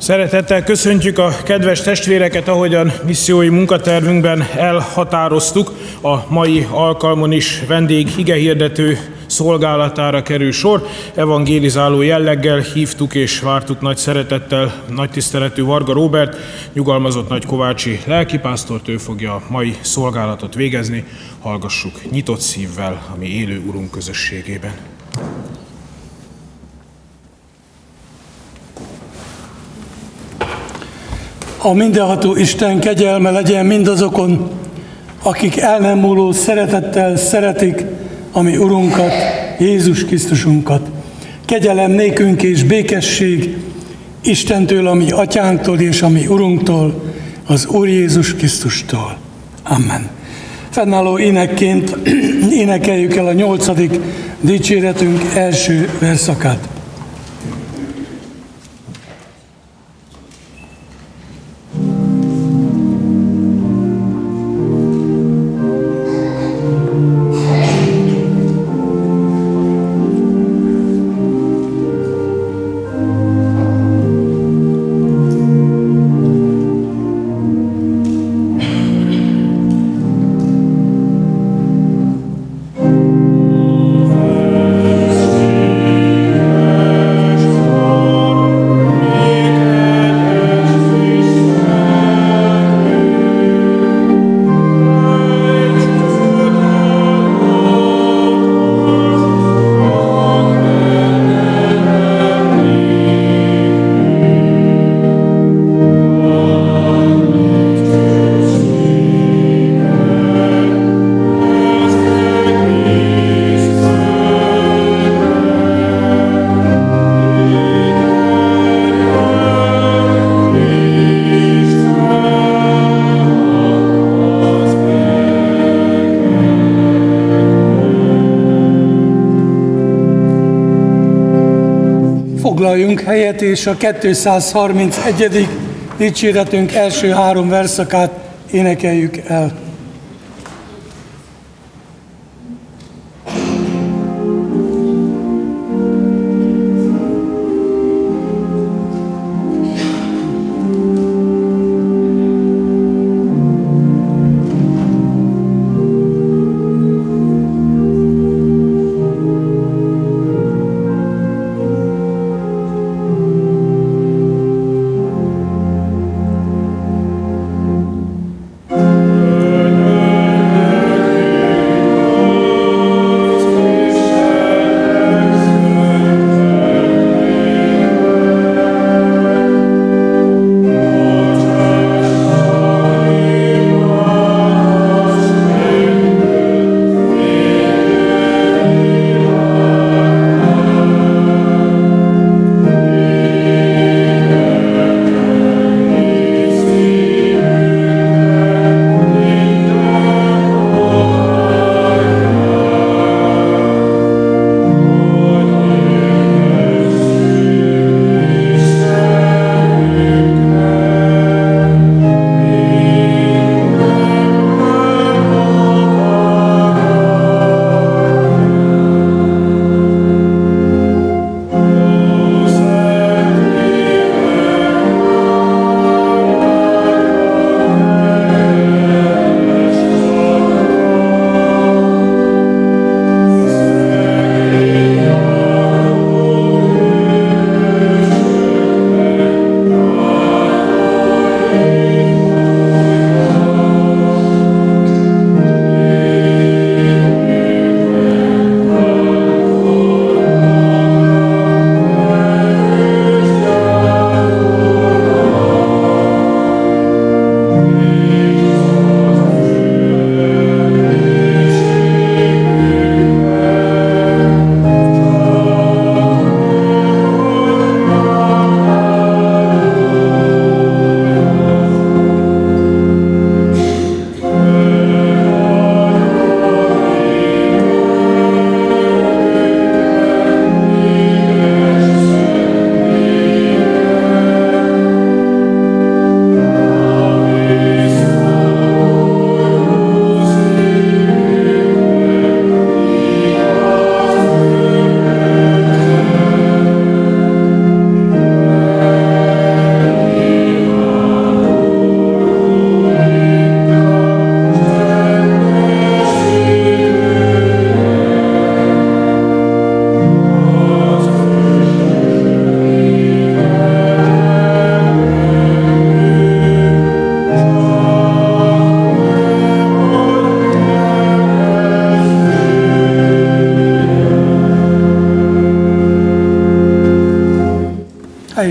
Szeretettel köszöntjük a kedves testvéreket, ahogyan missziói munkatervünkben elhatároztuk. A mai alkalmon is vendég igehirdető szolgálatára kerül sor. Evangélizáló jelleggel hívtuk és vártuk nagy szeretettel nagy tiszteletű Varga Róbert, nyugalmazott nagykovácsi lelkipásztort, ő fogja a mai szolgálatot végezni. Hallgassuk nyitott szívvel a mi élő Urunk közösségében. A mindenható Isten kegyelme legyen mindazokon, akik el nem múló szeretettel szeretik a mi Urunkat, Jézus Krisztusunkat. Kegyelem nékünk és békesség Istentől, a mi Atyánktól és a mi Urunktól, az Úr Jézus Krisztustól. Amen. Fennálló énekként énekeljük el a 8. dicséretünk első verszakát. Foglaljunk helyet, és a 231. dicséretünk első 3 verszakát énekeljük el.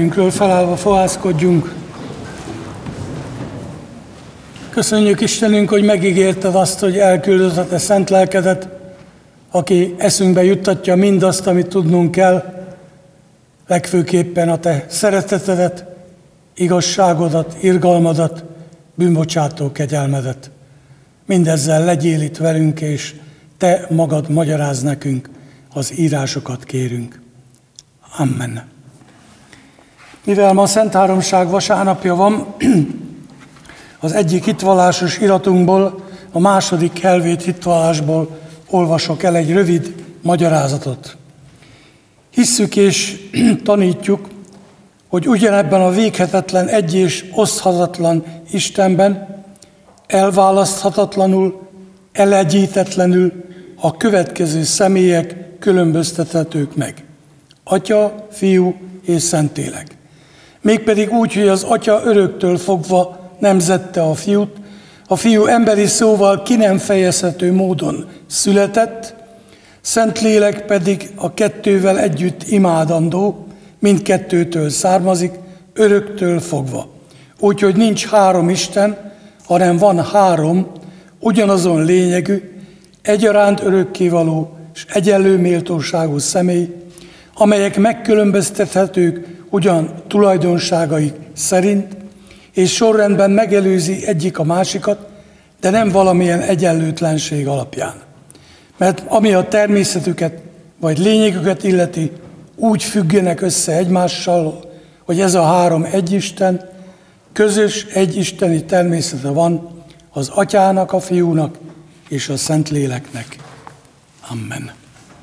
helyünkről felállva fohászkodjunk. Köszönjük Istenünk, hogy megígérted azt, hogy elküldöd a te szent lelkedet, aki eszünkbe juttatja mindazt, amit tudnunk kell, legfőképpen a te szeretetedet, igazságodat, irgalmadat, bűnbocsátó kegyelmedet. Mindezzel legyél itt velünk, és te magad magyarázz nekünk, az írásokat kérünk. Amen. Mivel ma Szent Háromság vasárnapja van, az egyik hitvallásos iratunkból, a második helvét hitvallásból olvasok el egy rövid magyarázatot. Hisszük és tanítjuk, hogy ugyanebben a véghetetlen, egy és oszthatatlan Istenben elválaszthatatlanul, elegyítetlenül a következő személyek különböztethetők meg. Atya, Fiú és Szentlélek. Mégpedig úgy, hogy az Atya öröktől fogva nemzette a Fiút, a Fiú emberi szóval ki nem fejezhető módon született, Szentlélek pedig a kettővel együtt imádandó, mindkettőtől származik, öröktől fogva. Úgyhogy nincs három Isten, hanem van három, ugyanazon lényegű, egyaránt örökkévaló és egyenlő méltóságú személy, amelyek megkülönböztethetők ugyan tulajdonságaik szerint, és sorrendben megelőzi egyik a másikat, de nem valamilyen egyenlőtlenség alapján. Mert ami a természetüket vagy lényegüket illeti, úgy függenek össze egymással, hogy ez a három egyisten, közös egyisteni természete van az Atyának, a Fiúnak és a Szentléleknek. Amen.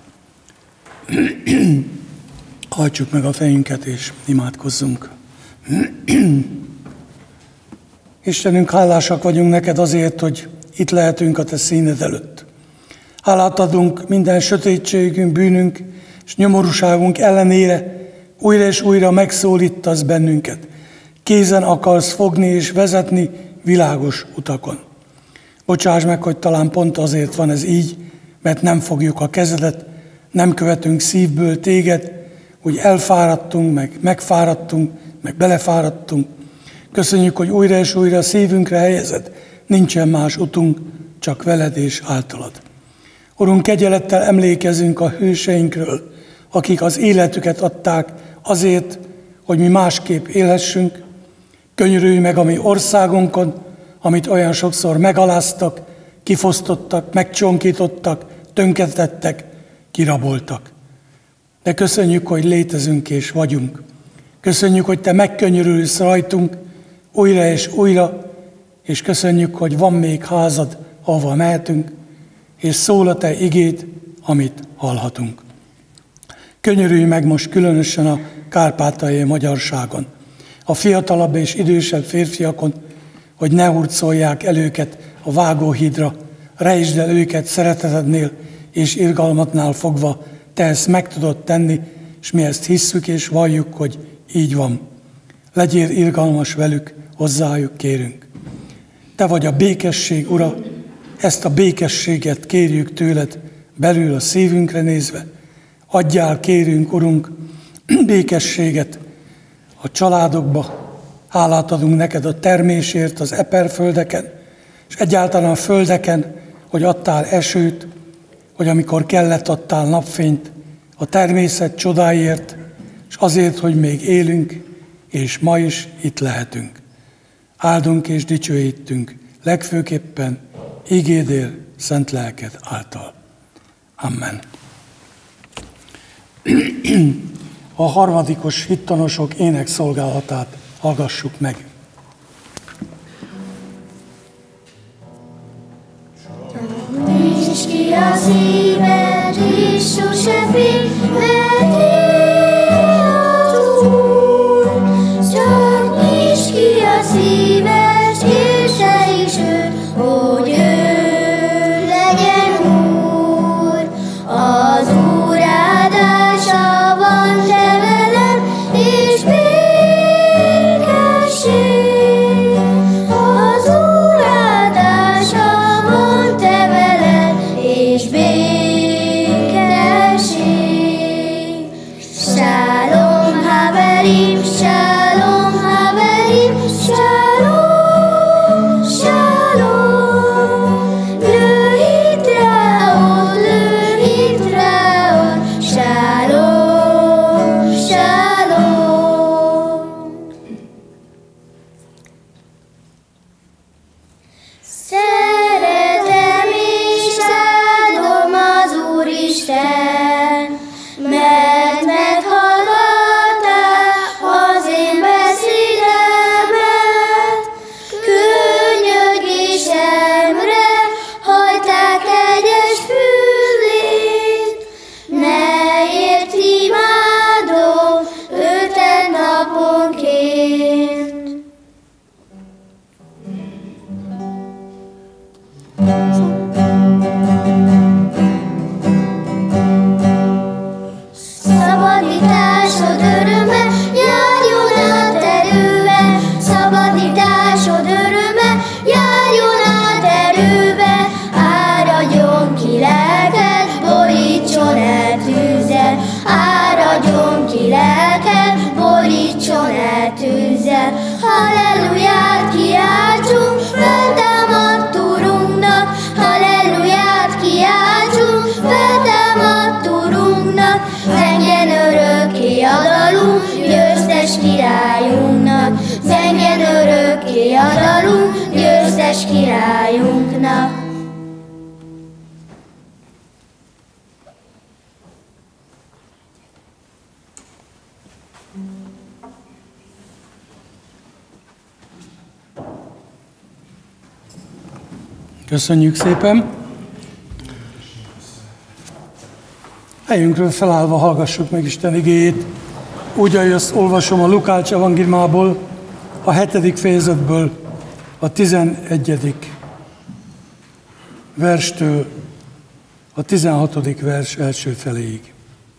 Hajtsuk meg a fejünket és imádkozzunk. Istenünk, hálásak vagyunk neked azért, hogy itt lehetünk a te színed előtt. Hálát adunk minden sötétségünk, bűnünk és nyomorúságunk ellenére, újra és újra megszólítasz bennünket. Kézen akarsz fogni és vezetni világos utakon. Bocsáss meg, hogy talán pont azért van ez így, mert nem fogjuk a kezedet, nem követünk szívből téged, hogy elfáradtunk, meg megfáradtunk, meg belefáradtunk. Köszönjük, hogy újra és újra szívünkre helyezed. Nincsen más utunk, csak veled és általad. Urunk, kegyelettel emlékezünk a hőseinkről, akik az életüket adták azért, hogy mi másképp élhessünk. Könyörülj meg a mi országunkon, amit olyan sokszor megaláztak, kifosztottak, megcsonkítottak, tönkretettek, kiraboltak. De köszönjük, hogy létezünk és vagyunk. Köszönjük, hogy te megkönyörülsz rajtunk újra és újra, és köszönjük, hogy van még házad, ahova mehetünk, és szól a te igéd, amit hallhatunk. Könyörülj meg most különösen a kárpátaljai magyarságon, a fiatalabb és idősebb férfiakon, hogy ne hurcolják el őket a vágóhídra, rejtsd el őket szeretetednél és irgalmatnál fogva, te ezt meg tudod tenni, és mi ezt hisszük és valljuk, hogy így van. Legyél irgalmas velük, hozzájuk kérünk. Te vagy a békesség ura, ezt a békességet kérjük tőled, belül a szívünkre nézve. Adjál, kérünk, Urunk, békességet a családokba. Hálát adunk neked a termésért az eperföldeken, és egyáltalán a földeken, hogy adtál esőt, hogy amikor kellett, adtál napfényt a természet csodáiért, és azért, hogy még élünk, és ma is itt lehetünk. Áldunk és dicsőítünk, legfőképpen igédél, szent lelked által. Amen. A harmadikos hittanosok énekszolgálatát hallgassuk meg. Nyisd ki a szíved, és sose félj, mert él az Úr. Csak nyisd ki a szíved, és te is őt, hogy ő legyen Úr. Az Úr áldása van te veled, és békesség. Az Úr áldása van te veled, és békesség. minnyájunknak. Köszönjük szépen! Helyünkről felállva hallgassuk meg Isten igéjét. Úgy, ahogy azt olvasom a Lukács evangéliumából, a 7. fejezetből, a 11. verstől a 16. vers első feléig.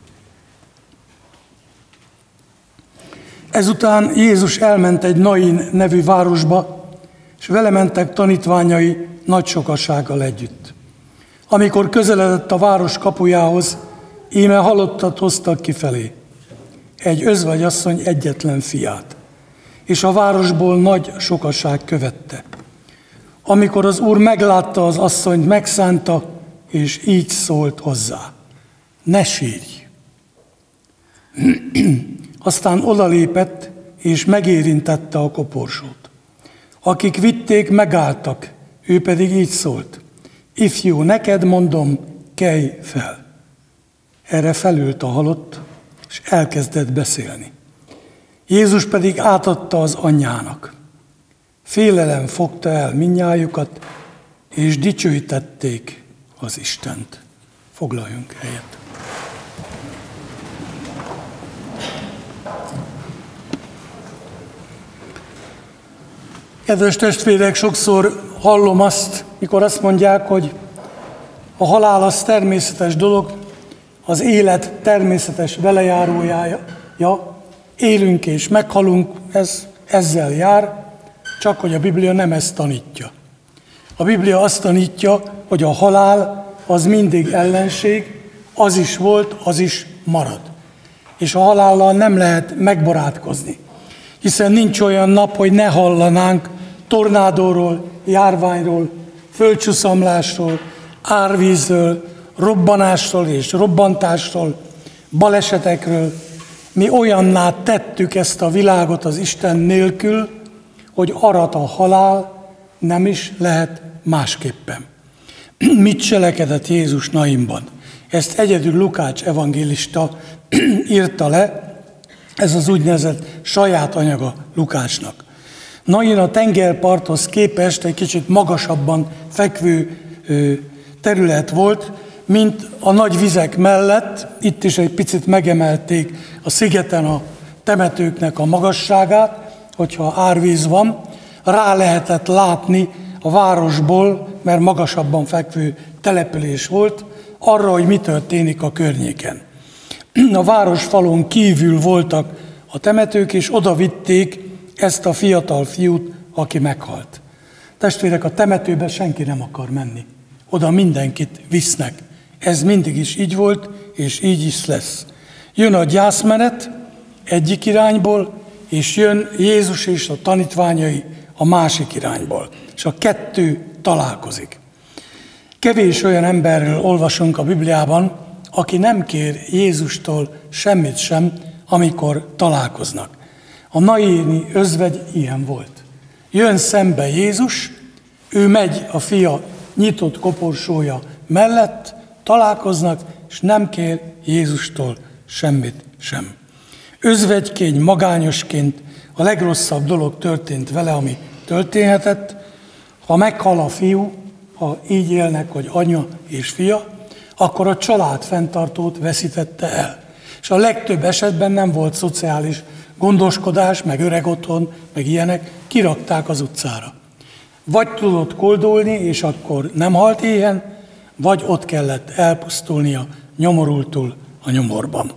Ezután Jézus elment egy Nain nevű városba, és vele mentek tanítványai nagy sokasággal együtt. Amikor közeledett a város kapujához, íme halottat hoztak kifelé, egy özvegyasszony egyetlen fiát, és a városból nagy sokaság követte. Amikor az Úr meglátta az asszonyt, megszánta, és így szólt hozzá: ne sírj! Aztán odalépett, és megérintette a koporsót. Akik vitték, megálltak, ő pedig így szólt: ifjú, neked mondom, kelj fel! Erre felült a halott, és elkezdett beszélni. Jézus pedig átadta az anyjának. Félelem fogta el mindnyájukat, és dicsőítették az Istent. Foglaljunk helyet. Kedves testvérek, sokszor hallom azt, mikor azt mondják, hogy a halál az természetes dolog, az élet természetes velejárójája, élünk és meghalunk, ez ezzel jár, csak hogy a Biblia nem ezt tanítja. A Biblia azt tanítja, hogy a halál az mindig ellenség, az is volt, az is marad. És a halállal nem lehet megbarátkozni, hiszen nincs olyan nap, hogy ne hallanánk tornádóról, járványról, földcsuszamlásról, árvízről, robbanásról és robbantásról, balesetekről. Mi olyanná tettük ezt a világot az Isten nélkül, hogy arat a halál, nem is lehet másképpen. Mit cselekedett Jézus Nainban? Ezt egyedül Lukács evangélista írta le, ez az úgynevezett saját anyaga Lukácsnak. Nain a tengerparthoz képest egy kicsit magasabban fekvő terület volt, mint a nagy vizek mellett. Itt is egy picit megemelték a szigeten a temetőknek a magasságát, hogyha árvíz van, rá lehetett látni a városból, mert magasabban fekvő település volt, arra, hogy mi történik a környéken. A városfalon kívül voltak a temetők, és oda vitték ezt a fiatal fiút, aki meghalt. Testvérek, a temetőbe senki nem akar menni. Oda mindenkit visznek. Ez mindig is így volt, és így is lesz. Jön a gyászmenet egyik irányból, és jön Jézus és a tanítványai a másik irányból. És a kettő találkozik. Kevés olyan emberről olvasunk a Bibliában, aki nem kér Jézustól semmit sem, amikor találkoznak. A naini özvegy ilyen volt. Jön szembe Jézus, ő megy a fia nyitott koporsója mellett, találkoznak, és nem kér Jézustól semmit sem. Özvegyként, magányosként a legrosszabb dolog történt vele, ami történhetett. Ha meghal a fiú, ha így élnek, hogy anya és fia, akkor a család fenntartót veszítette el. És a legtöbb esetben nem volt szociális gondoskodás, meg öreg otthon, meg ilyenek, kirakták az utcára. Vagy tudott koldulni, és akkor nem halt éhen, vagy ott kellett elpusztulnia nyomorultul a nyomorban.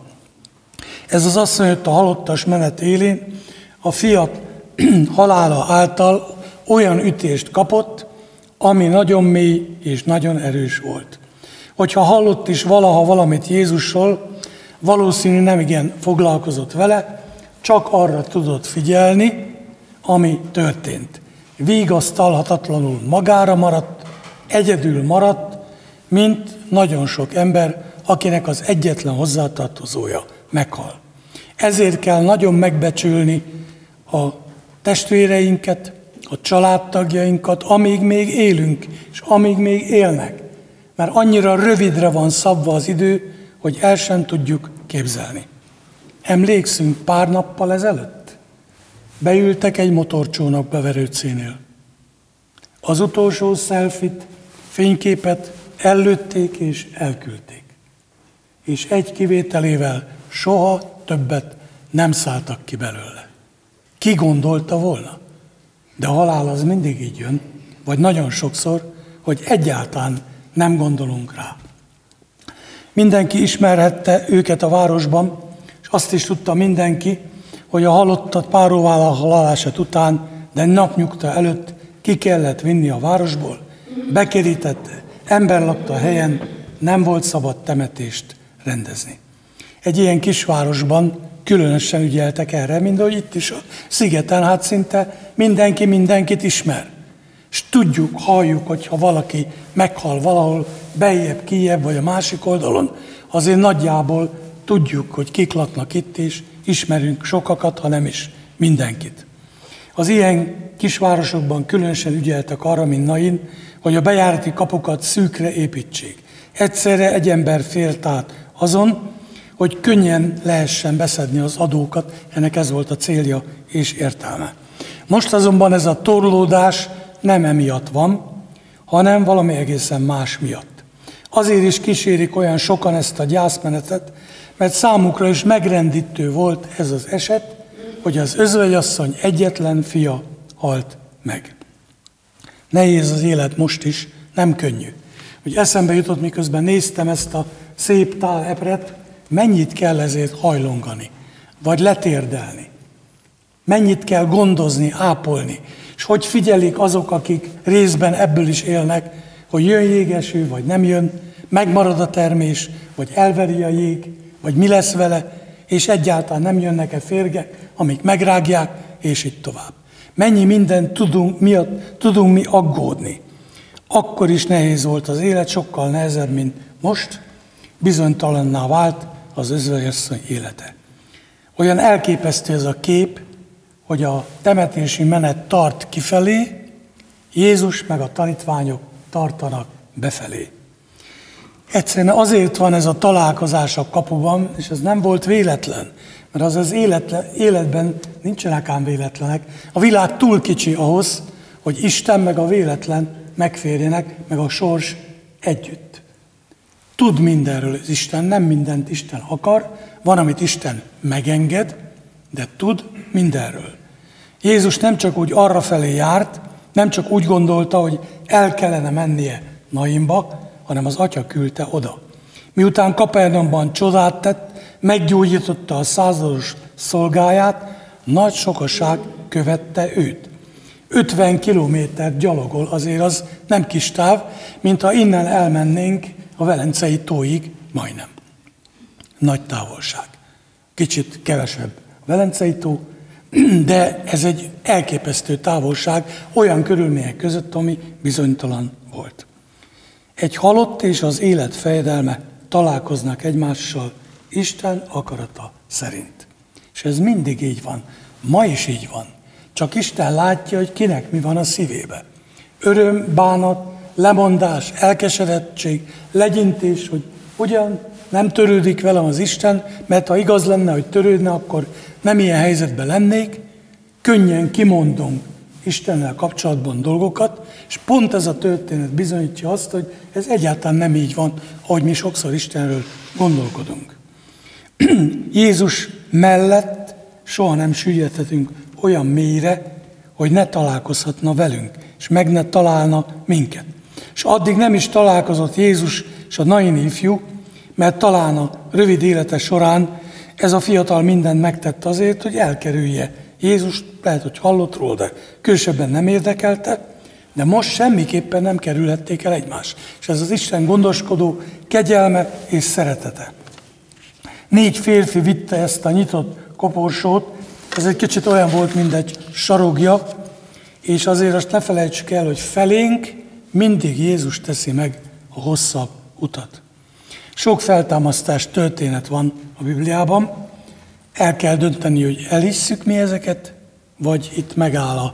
Ez az asszony ott a halottas menet élén a fiat halála által olyan ütést kapott, ami nagyon mély és nagyon erős volt. Hogyha hallott is valaha valamit Jézusról, valószínű nem igen foglalkozott vele, csak arra tudott figyelni, ami történt. Vigasztalhatatlanul magára maradt, egyedül maradt, mint nagyon sok ember, akinek az egyetlen hozzátartozója meghal. Ezért kell nagyon megbecsülni a testvéreinket, a családtagjainkat, amíg még élünk, és amíg még élnek. Mert annyira rövidre van szabva az idő, hogy el sem tudjuk képzelni. Emlékszünk pár nappal ezelőtt? Beültek egy motorcsónakba Verőcénél. Az utolsó selfit, fényképet ellőtték és elküldték. És egy kivételével soha többet nem szálltak ki belőle. Ki gondolta volna? De a halál az mindig így jön, vagy nagyon sokszor, hogy egyáltalán nem gondolunk rá. Mindenki ismerhette őket a városban, és azt is tudta mindenki, hogy a halottat páróvállal halálását után, de napnyugta előtt ki kellett vinni a városból, bekerített, ember lakta a helyen, nem volt szabad temetést rendezni. Egy ilyen kisvárosban különösen ügyeltek erre, mint ahogy itt is a szigeten, hát szinte mindenki mindenkit ismer. És tudjuk, halljuk, hogyha valaki meghal valahol bejjebb, kijjebb, vagy a másik oldalon, azért nagyjából tudjuk, hogy kik laknak itt, és ismerünk sokakat, ha nem is mindenkit. Az ilyen kisvárosokban különösen ügyeltek arra, mint Nain, hogy a bejárati kapukat szűkre építsék. Egyszerre egy ember félt át azon, hogy könnyen lehessen beszedni az adókat, ennek ez volt a célja és értelme. Most azonban ez a torlódás nem emiatt van, hanem valami egészen más miatt. Azért is kísérik olyan sokan ezt a gyászmenetet, mert számukra is megrendítő volt ez az eset, hogy az özvegyasszony egyetlen fia halt meg. Nehéz az élet most is, nem könnyű. Úgy eszembe jutott, miközben néztem ezt a szép tálepret, mennyit kell ezért hajlongani, vagy letérdelni. Mennyit kell gondozni, ápolni, és hogy figyelik azok, akik részben ebből is élnek, hogy jön jégeső, vagy nem jön, megmarad a termés, vagy elveri a jég, vagy mi lesz vele, és egyáltalán nem jönnek-e férgek, amik megrágják, és így tovább. Mennyi mindent tudunk mi aggódni. Akkor is nehéz volt az élet, sokkal nehezebb, mint most, bizonytalanná vált az özvegyasszony élete. Olyan elképesztő ez a kép, hogy a temetési menet tart kifelé, Jézus meg a tanítványok tartanak befelé. Egyszerűen azért van ez a találkozás a kapuban, és ez nem volt véletlen, mert az életben nincsenek ám véletlenek. A világ túl kicsi ahhoz, hogy Isten meg a véletlen megférjenek, meg a sors együtt. Tud mindenről az Isten, nem mindent Isten akar, van, amit Isten megenged, de tud mindenről. Jézus nem csak úgy arrafelé járt, nem csak úgy gondolta, hogy el kellene mennie Nainba, hanem az Atya küldte oda. Miután Kapernaumban csodát tett, meggyógyította a százados szolgáját, nagy sokaság követte őt. 50 kilométert gyalogol, azért az nem kis táv, mintha innen elmennénk a Velencei tóig, majdnem. Nagy távolság. Kicsit kevesebb a Velencei tó, de ez egy elképesztő távolság olyan körülmények között, ami bizonytalan volt. Egy halott és az élet fejedelme találkoznak egymással Isten akarata szerint. És ez mindig így van. Ma is így van. Csak Isten látja, hogy kinek mi van a szívébe. Öröm, bánat, lemondás, elkeseredtség, legyintés, hogy ugyan nem törődik velem az Isten, mert ha igaz lenne, hogy törődne, akkor nem ilyen helyzetben lennék. Könnyen kimondunk Istennel kapcsolatban dolgokat, és pont ez a történet bizonyítja azt, hogy ez egyáltalán nem így van, ahogy mi sokszor Istenről gondolkodunk. Jézus mellett soha nem süllyedhetünk olyan mélyre, hogy ne találkozhatna velünk, és meg ne találna minket. És addig nem is találkozott Jézus és a naini ifjú, mert talán a rövid élete során ez a fiatal mindent megtett azért, hogy elkerülje Jézust, lehet, hogy hallott róla, de különösebben nem érdekelte, de most semmiképpen nem kerülhették el egymást. És ez az Isten gondoskodó kegyelme és szeretete. 4 férfi vitte ezt a nyitott koporsót, ez egy kicsit olyan volt, mint egy sarogja, és azért azt ne felejtsük el, hogy felénk mindig Jézus teszi meg a hosszabb utat. Sok feltámasztás történet van a Bibliában, el kell dönteni, hogy elhisszük mi ezeket, vagy itt megáll a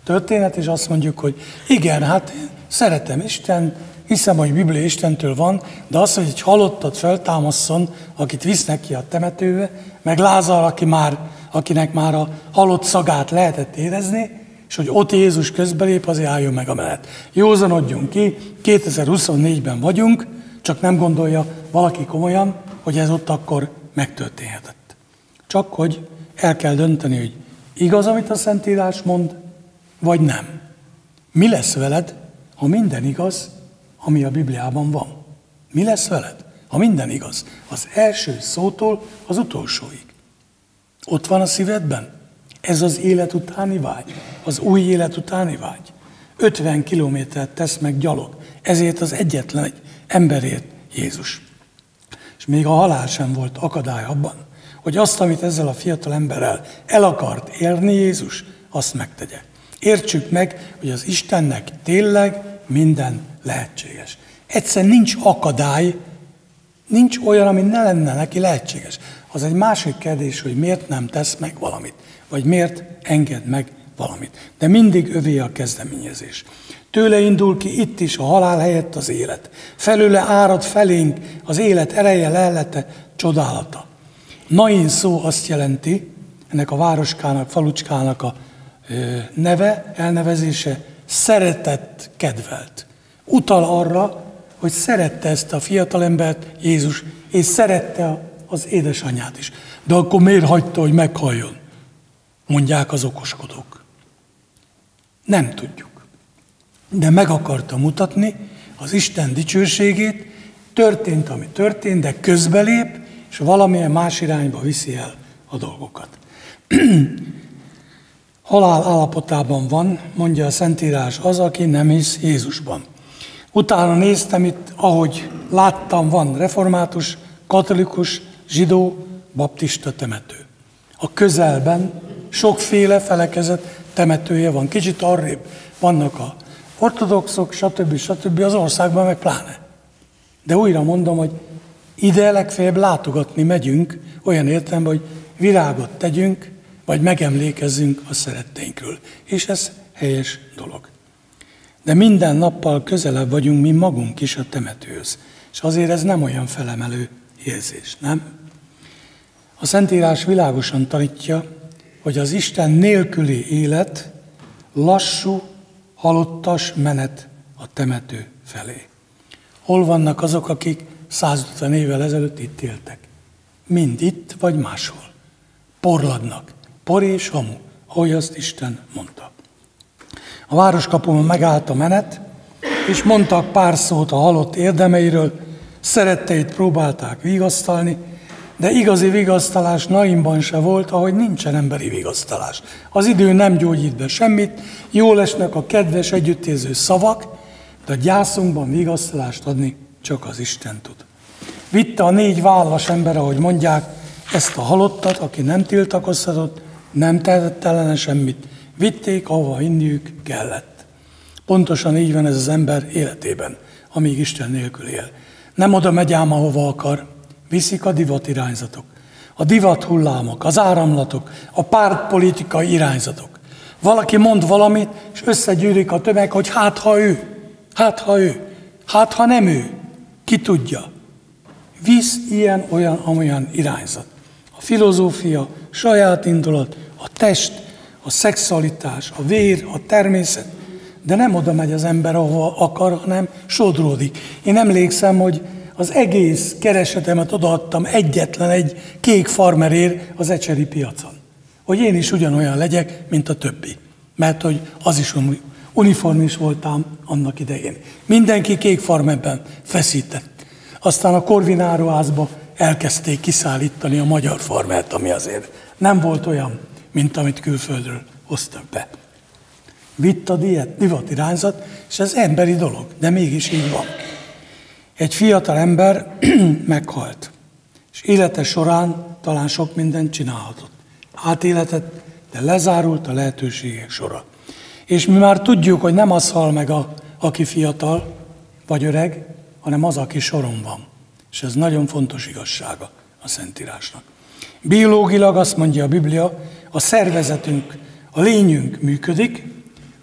történet, és azt mondjuk, hogy igen, hát én szeretem Isten, hiszem, hogy Biblia Istentől van, de az, hogy egy halottat feltámasszon, akit visznek ki a temetőbe, meg Lázár, akinek már a halott szagát lehetett érezni, és hogy ott Jézus közbelép, azért álljon meg a menet. Józanodjunk ki, 2024-ben vagyunk, csak nem gondolja valaki komolyan, hogy ez ott akkor megtörténhetett. Csak hogy el kell dönteni, hogy igaz, amit a Szentírás mond, vagy nem. Mi lesz veled, ha minden igaz, ami a Bibliában van? Mi lesz veled, ha minden igaz? Az első szótól az utolsóig. Ott van a szívedben? Ez az élet utáni vágy, az új élet utáni vágy. 50 kilométert tesz meg gyalog, ezért az egyetlen egy emberért Jézus. És még a halál sem volt akadály abban, hogy azt, amit ezzel a fiatal emberrel el akart érni Jézus, azt megtegye. Értsük meg, hogy az Istennek tényleg minden lehetséges. Egyszer nincs akadály, nincs olyan, ami ne lenne neki lehetséges. Az egy másik kérdés, hogy miért nem tesz meg valamit, vagy miért enged meg valamit. De mindig övé a kezdeményezés. Tőle indul ki itt is a halál helyett az élet. Felőle árad felénk az élet ereje, lellete, csodálata. Nain szó azt jelenti, ennek a városkának, falucskának a neve, elnevezése, szeretett, kedvelt. Utal arra, hogy szerette ezt a fiatalembert Jézus, és szerette az édesanyját is. De akkor miért hagyta, hogy meghalljon? Mondják az okoskodók. Nem tudjuk. De meg akarta mutatni az Isten dicsőségét, történt, ami történt, de közbelép, és valamilyen más irányba viszi el a dolgokat. Halál állapotában van, mondja a Szentírás, az, aki nem hisz Jézusban. Utána néztem itt, ahogy láttam, van református, katolikus, zsidó, baptista temető. A közelben sokféle felekezet temetője van. Kicsit arrébb vannak a ortodoxok, stb. Az országban meg pláne. De újra mondom, hogy ide legfeljebb látogatni megyünk, olyan értelemben, hogy virágot tegyünk, vagy megemlékezzünk a szeretteinkről. És ez helyes dolog. De minden nappal közelebb vagyunk mi magunk is a temetőhöz. És azért ez nem olyan felemelő érzés, nem? A Szentírás világosan tanítja, hogy az Isten nélküli élet lassú, halottas menet a temető felé. Hol vannak azok, akik 150 évvel ezelőtt itt éltek? Mind itt, vagy máshol. Porladnak. Por és hamu, ahogy azt Isten mondta. A városkapun megállt a menet, és mondtak pár szót a halott érdemeiről, szeretteit próbálták vigasztalni, de igazi vigasztalás Nainban se volt, ahogy nincsen emberi vigasztalás. Az idő nem gyógyít be semmit, jól esnek a kedves együttérző szavak, de a gyászunkban vigasztalást adni csak az Isten tud. Vitte a 4 vállas ember, ahogy mondják, ezt a halottat, aki nem tiltakozhatott, nem tehetett ellene semmit, vitték, ahova hinniük kellett. Pontosan így van ez az ember életében, amíg Isten nélkül él. Nem oda megy ám, ahova akar, viszik a divatirányzatok, a divathullámok, az áramlatok, a pártpolitikai irányzatok. Valaki mond valamit, és összegyűlik a tömeg, hogy hát ha nem ő, ki tudja. Visz ilyen, olyan, amolyan irányzat. A filozófia, saját indulat, a test, a szexualitás, a vér, a természet, de nem oda megy az ember, ahova akar, hanem sodródik. Én emlékszem, hogy az egész keresetemet odaadtam egyetlen egy kék farmerért az ecseri piacon. Hogy én is ugyanolyan legyek, mint a többi. Mert hogy az is uniformis voltam annak idején. Mindenki kék farmerben feszített. Aztán a Corvinaro-házba elkezdték kiszállítani a magyar farmert, ami azért nem volt olyan, mint amit külföldről hoztak be. Vitt a divatirányzat, és ez emberi dolog, de mégis így van. Egy fiatal ember meghalt, és élete során talán sok mindent csinálhatott. Átéletet, de lezárult a lehetőségek sora. És mi már tudjuk, hogy nem az hal meg, aki fiatal vagy öreg, hanem az, aki soron van. És ez nagyon fontos igazsága a Szentírásnak. Biológilag azt mondja a Biblia, a szervezetünk, a lényünk működik,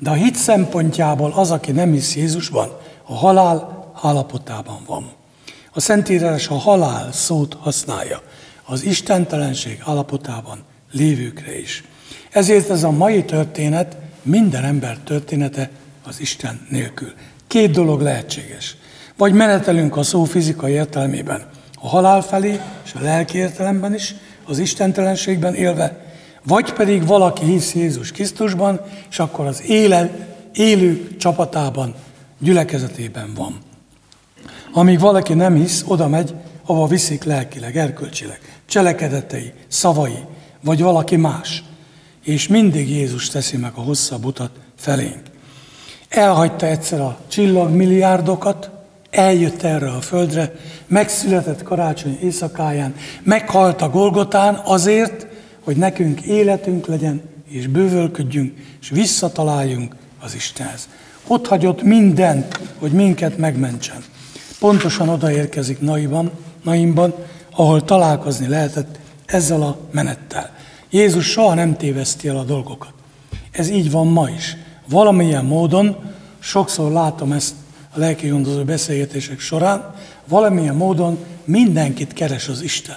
De a hit szempontjából az, aki nem hisz Jézusban, a halál állapotában van. A Szentírás a halál szót használja az istentelenség állapotában lévőkre is. Ezért ez a mai történet minden ember története az Isten nélkül. Két dolog lehetséges. Vagy menetelünk a szó fizikai értelmében a halál felé, és a lelki értelemben is, az istentelenségben élve, vagy pedig valaki hisz Jézus Krisztusban, és akkor az élők csapatában, gyülekezetében van. Amíg valaki nem hisz, oda megy, ahova viszik lelkileg, erkölcsileg, cselekedetei, szavai, vagy valaki más. És mindig Jézus teszi meg a hosszabb utat felénk. Elhagyta egyszer a csillagmilliárdokat, eljött erre a földre, megszületett karácsony éjszakáján, meghalt a Golgotán azért, hogy nekünk életünk legyen, és bővölködjünk, és visszataláljunk az Istenhez. Ott hagyott mindent, hogy minket megmentsen. Pontosan odaérkezik Nainban, ahol találkozni lehetett ezzel a menettel. Jézus soha nem téveszti el a dolgokat. Ez így van ma is. Valamilyen módon, sokszor látom ezt a lelkigondozó beszélgetések során, valamilyen módon mindenkit keres az Isten.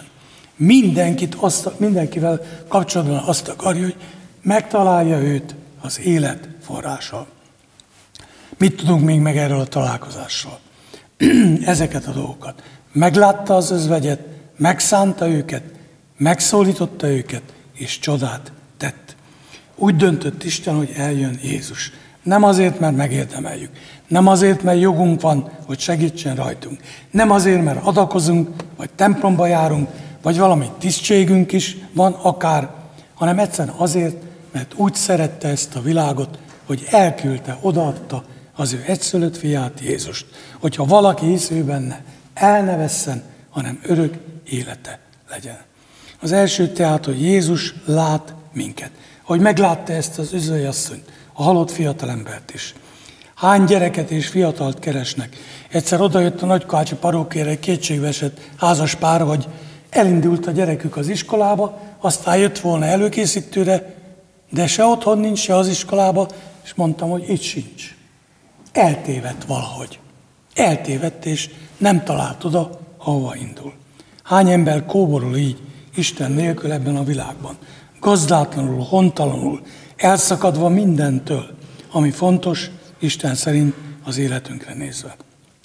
Mindenkivel kapcsolatban azt akarja, hogy megtalálja őt az élet forrása. Mit tudunk még meg erről a találkozásról? Ezeket a dolgokat. Meglátta az özvegyet, megszánta őket, megszólította őket, és csodát tett. Úgy döntött Isten, hogy eljön Jézus. Nem azért, mert megérdemeljük. Nem azért, mert jogunk van, hogy segítsen rajtunk. Nem azért, mert adakozunk, vagy templomba járunk, vagy valami tisztségünk is van akár, hanem egyszerűen azért, mert úgy szerette ezt a világot, hogy elküldte, odaadta az ő egyszülött fiát, Jézust. Hogyha valaki hisz ő benne, el ne vesszen, hanem örök élete legyen. Az első tehát, hogy Jézus lát minket. Ahogy meglátta ezt az özvegyasszonyt, a halott fiatalembert is. Hány gyereket és fiatalt keresnek? Egyszer odajött a nagykácsi parókiára egy kétségbeesett házas pár, hogy elindult a gyerekük az iskolába, aztán jött volna előkészítőre, de se otthon nincs, se az iskolába, és mondtam, hogy itt sincs. Eltévedt valahogy. Eltévedt, és nem talált oda, ahova indul. Hány ember kóborol így Isten nélkül ebben a világban? Gazdátlanul, hontalanul, elszakadva mindentől, ami fontos Isten szerint az életünkre nézve.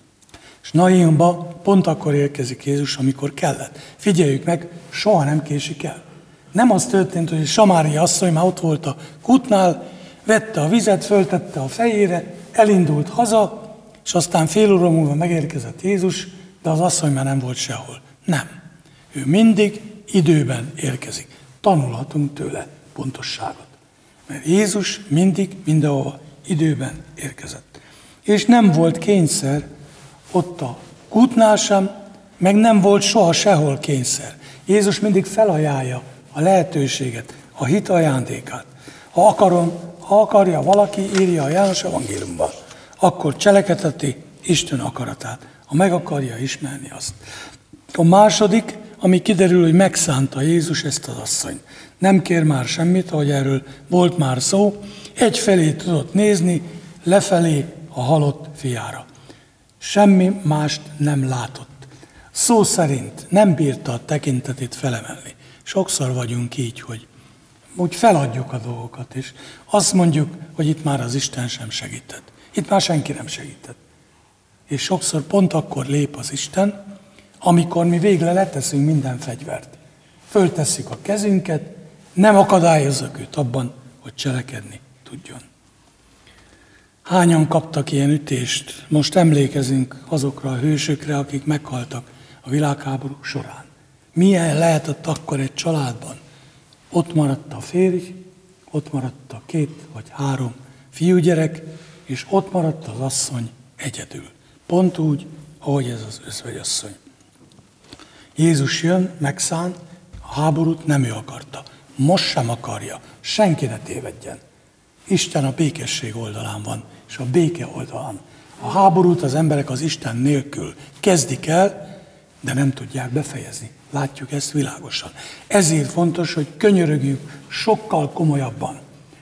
És Nainba pont akkor érkezik Jézus, amikor kellett. Figyeljük meg, soha nem késik el. Nem az történt, hogy Samária asszony már ott volt a kútnál, vette a vizet, föltette a fejére, elindult haza, és aztán fél óra múlva megérkezett Jézus, de az asszony már nem volt sehol. Nem. Ő mindig időben érkezik. Tanulhatunk tőle pontosságot. Mert Jézus mindig, mindenhova időben érkezett. És nem volt kényszer ott a kútnál sem, meg nem volt soha sehol kényszer. Jézus mindig felajánlja a lehetőséget, a hit ajándékát. Ha akarja valaki, írja a János evangéliumban, akkor cselekedheti Isten akaratát, ha meg akarja ismerni azt. A második, ami kiderül, hogy megszánta Jézus ezt az asszonyt. Nem kér már semmit, ahogy erről volt már szó, egyfelé tudott nézni, lefelé a halott fiára. Semmi mást nem látott. Szó szerint nem bírta a tekintetét felemelni. Sokszor vagyunk így, hogy úgy feladjuk a dolgokat, és azt mondjuk, hogy itt már az Isten sem segített. Itt már senki nem segített. És sokszor pont akkor lép az Isten, amikor mi végre leteszünk minden fegyvert. Föltesszük a kezünket, nem akadályozok őt abban, hogy cselekedni tudjon. Hányan kaptak ilyen ütést? Most emlékezünk azokra a hősökre, akik meghaltak a világháború során. Milyen lehetett akkor egy családban? Ott maradt a férj, ott maradt a 2 vagy 3 fiúgyerek, és ott maradt az asszony egyedül. Pont úgy, ahogy ez az özvegyasszony. Jézus jön, megszán, a háborút nem ő akarta. Most sem akarja. Senki ne tévedjen. Isten a békesség oldalán van, és a béke oldalán. A háborút az emberek az Isten nélkül kezdik el, de nem tudják befejezni. Látjuk ezt világosan. Ezért fontos, hogy könyörögjünk sokkal komolyabban,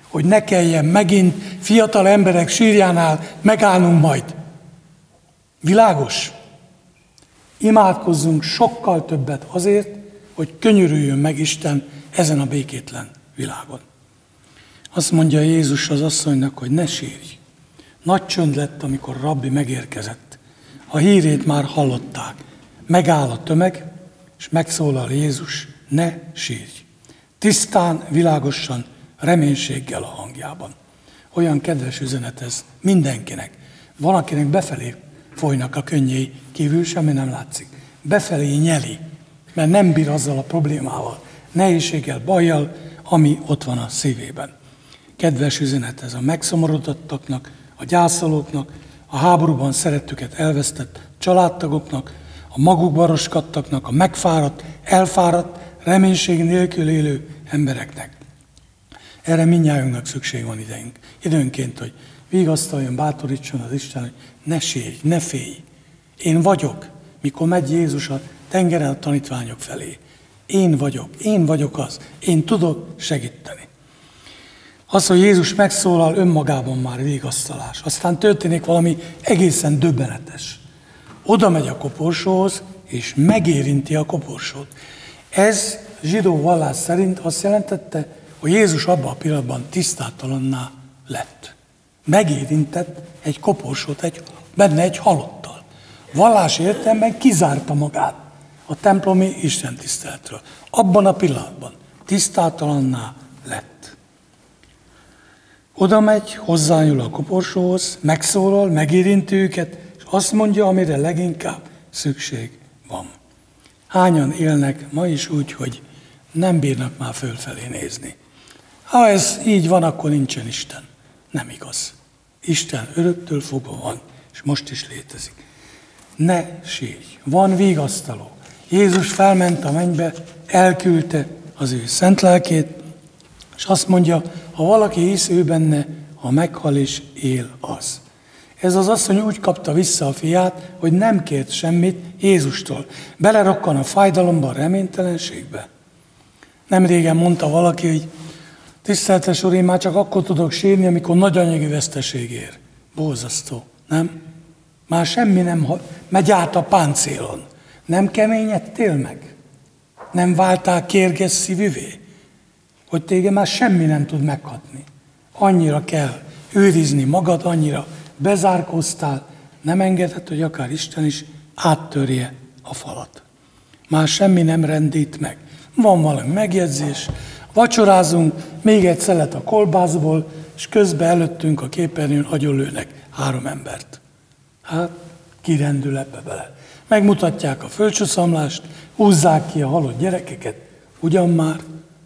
hogy ne kelljen megint fiatal emberek sírjánál megállnunk majd. Világos? Imádkozzunk sokkal többet azért, hogy könyörüljön meg Isten ezen a békétlen világon. Azt mondja Jézus az asszonynak, hogy ne sírj. Nagy csönd lett, amikor rabbi megérkezett. A hírét már hallották. Megáll a tömeg, és megszólal Jézus, ne sírj. Tisztán, világosan, reménységgel a hangjában. Olyan kedves üzenet ez mindenkinek. Van, akinek befelé folynak a könnyei, kívül semmi nem látszik. Befelé nyeli, mert nem bír azzal a problémával, nehézséggel, bajjal, ami ott van a szívében. Kedves üzenet ez a megszomorodottaknak, a gyászolóknak, a háborúban szerettüket elvesztett családtagoknak, a magukba roskadtaknak, a megfáradt, elfáradt, reménység nélkül élő embereknek. Erre mindnyájunknak szükség van időnként, hogy vigasztaljon, bátorítson az Isten, hogy ne sírj, ne félj. Én vagyok, mikor megy Jézus a tengeren a tanítványok felé. Én vagyok az, én tudok segíteni. Az, hogy Jézus megszólal, önmagában már vigasztalás. Aztán történik valami egészen döbbenetes. Oda megy a koporsóhoz, és megérinti a koporsót. Ez zsidó vallás szerint azt jelentette, hogy Jézus abban a pillanatban tisztátalanná lett. Megérintett egy koporsót, benne egy halottal. Vallás értelemben kizárta magát a templomi istentiszteletről. Abban a pillanatban tisztátalanná lett. Oda megy, hozzányúl a koporsóhoz, megszólal, megérinti őket, és azt mondja, amire leginkább szükség van. Hányan élnek ma is úgy, hogy nem bírnak már fölfelé nézni. Ha ez így van, akkor nincsen Isten. Nem igaz. Isten öröktől fogva van, és most is létezik. Ne sírj, van vigasztaló. Jézus felment a mennybe, elküldte az ő szent lelkét, és azt mondja, ha valaki hisz ő benne, ha meghal is, él az. Ez az asszony úgy kapta vissza a fiát, hogy nem kért semmit Jézustól. Belerokkan a fájdalomba, a reménytelenségbe. Nem régen mondta valaki, hogy tiszteltes Úr, én már csak akkor tudok sírni, amikor nagy anyagi veszteség ér. Borzasztó, nem? Már semmi nem megy át a páncélon. Nem keményedtél meg? Nem váltál kérges szívűvé? Hogy téged már semmi nem tud meghatni. Annyira kell őrizni magad, annyira bezárkóztál, nem engedhet, hogy akár Isten is áttörje a falat. Már semmi nem rendít meg. Van valami megjegyzés, vacsorázunk, még egy szelet a kolbászból, és közben előttünk a képernyőn agyonlőnek 3 embert. Hát, ki rendül ebbe bele? Megmutatják a földcsúszamlást, húzzák ki a halott gyerekeket, ugyan már,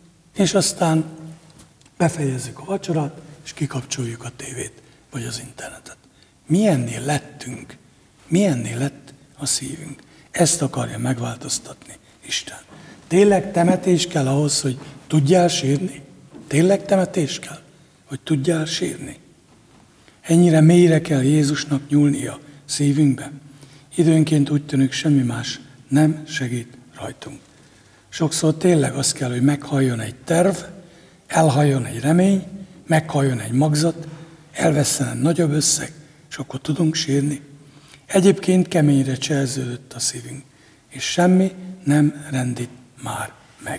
és aztán befejezzük a vacsorát, és kikapcsoljuk a tévét, vagy az internetet. Milyennél lettünk? Milyennél lett a szívünk? Ezt akarja megváltoztatni Isten. Tényleg temetés kell ahhoz, hogy tudjál sírni? Tényleg temetés kell, hogy tudjál sírni? Ennyire mélyre kell Jézusnak nyúlnia szívünkbe. Időnként úgy tűnik, semmi más nem segít rajtunk. Sokszor tényleg az kell, hogy meghalljon egy terv, elhalljon egy remény, meghalljon egy magzat, elvesszen egy nagyobb összeg, és akkor tudunk sírni. Egyébként keményre cselződött a szívünk, és semmi nem rendít már meg.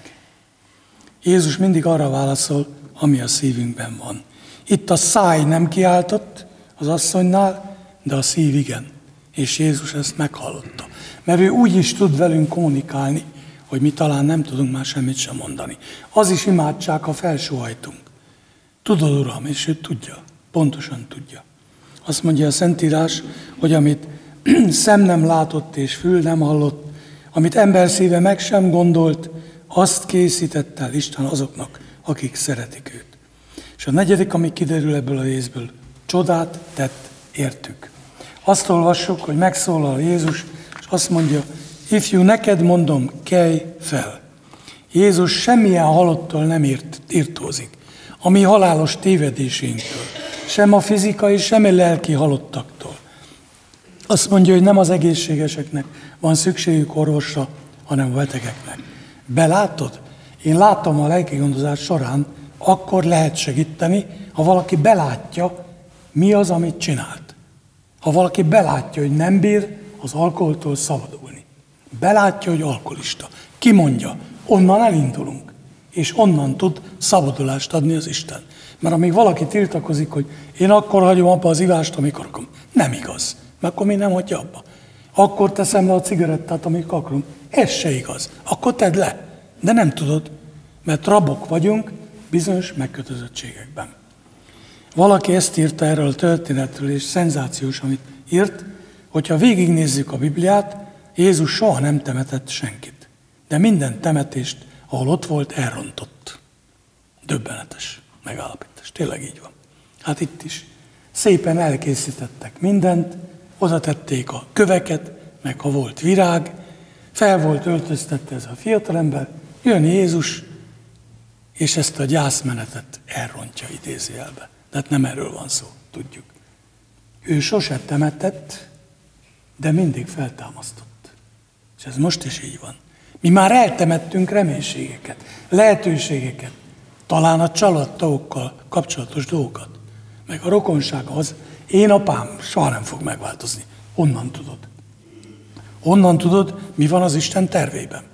Jézus mindig arra válaszol, ami a szívünkben van. Itt a száj nem kiáltott az asszonynál, de a szív igen. És Jézus ezt meghallotta. Mert ő úgy is tud velünk kommunikálni, hogy mi talán nem tudunk már semmit sem mondani. Az is imádság, ha felsóhajtunk. Tudod, Uram, és ő tudja, pontosan tudja. Azt mondja a Szentírás, hogy amit szem nem látott és fül nem hallott, amit ember szíve meg sem gondolt, azt készített el Isten azoknak, akik szeretik őt. És a 4., ami kiderül ebből a részből, csodát tett értük. Azt olvassuk, hogy megszólal Jézus, és azt mondja, ifjú, neked mondom, kelj fel. Jézus semmilyen halottól nem irtózik, a mi halálos tévedésénktől, sem a fizikai, sem a lelki halottaktól. Azt mondja, hogy nem az egészségeseknek van szükségük orvosra, hanem a betegeknek. Belátod? Én láttam a lelki gondozás során Akkor lehet segíteni, ha valaki belátja, mi az, amit csinált. Ha valaki belátja, hogy nem bír az alkoholtól szabadulni. Belátja, hogy alkoholista. Ki mondja, onnan elindulunk. És onnan tud szabadulást adni az Isten. Mert amíg valaki tiltakozik, hogy én akkor hagyom abba az ivást, amikor akarom. Nem igaz. Mert akkor mi nem hagyja abba. Akkor teszem le a cigarettát, amikor akarom. Ez se igaz. Akkor tedd le. De nem tudod, mert rabok vagyunk bizonyos megkötözöttségekben. Valaki ezt írta erről a történetről, és szenzációs, amit írt, hogyha végignézzük a Bibliát, Jézus soha nem temetett senkit. De minden temetést, ahol ott volt, elrontott. Döbbenetes megállapítás. Tényleg így van. Hát itt is. Szépen elkészítettek mindent, oda tették a köveket, meg ha volt virág, fel volt öltöztetve ez a fiatalember, jön Jézus, és ezt a gyászmenetet elrontja idézőjelbe. Tehát nem erről van szó, tudjuk. Ő sose temetett, de mindig feltámasztott. És ez most is így van. Mi már eltemettünk reménységeket, lehetőségeket, talán a családtagokkal kapcsolatos dolgokat, meg a rokonság az, én apám soha nem fog megváltozni. Honnan tudod? Honnan tudod, mi van az Isten tervében?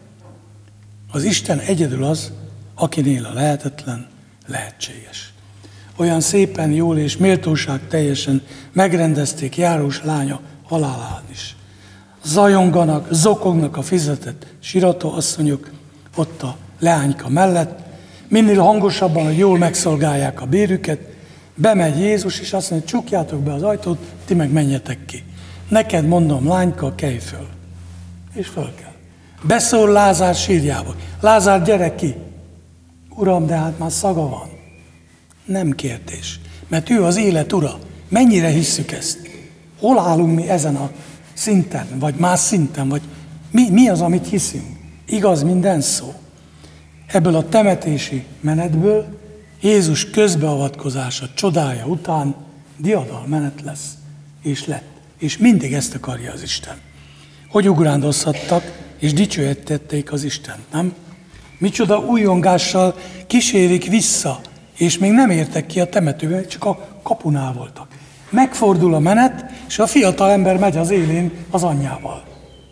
Az Isten egyedül az, akinél a lehetetlen lehetséges. Olyan szépen, jól és méltóság teljesen megrendezték Járós lánya halálán is. Zajonganak, zokognak a fizetett sirató asszonyok ott a leányka mellett, minél hangosabban, hogy jól megszolgálják a bérüket, bemegy Jézus, és azt mondja, csukjátok be az ajtót, ti meg menjetek ki. Neked mondom, lányka, kelj föl. És föl kell. Beszól Lázár sírjába. Lázár, gyere ki! Uram, de hát már szaga van. Nem kérdés. Mert ő az élet ura. Mennyire hisszük ezt? Hol állunk mi ezen a szinten, vagy más szinten, vagy mi az, amit hiszünk? Igaz minden szó? Ebből a temetési menetből Jézus közbeavatkozása, csodája után diadalmenet lesz, és lett. És mindig ezt akarja az Isten. Hogy ugrándozhattak, és dicsőítették az Istent, nem? Micsoda újongással kísérik vissza, és még nem értek ki a temetőbe, csak a kapunál voltak. Megfordul a menet, és a fiatal ember megy az élén az anyjával.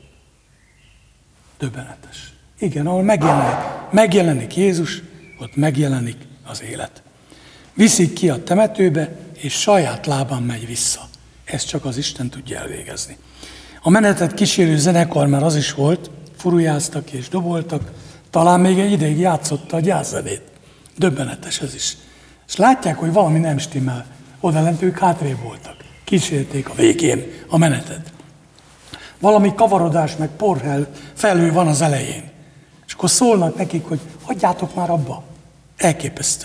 Döbbenetes. Igen, ahol megjelenik Jézus, ott megjelenik az élet. Viszik ki a temetőbe, és saját lábán megy vissza. Ezt csak az Isten tudja elvégezni. A menetet kísérő zenekar már az is volt, furujáztak és doboltak, talán még egy ideig játszotta a gyászzenét. Döbbenetes ez is. És látják, hogy valami nem stimmel. Odalent ők hátrébb voltak. Kísérték a végén a menetet. Valami kavarodás meg felhő van az elején. És akkor szólnak nekik, hogy hagyjátok már abba. Elképesztő.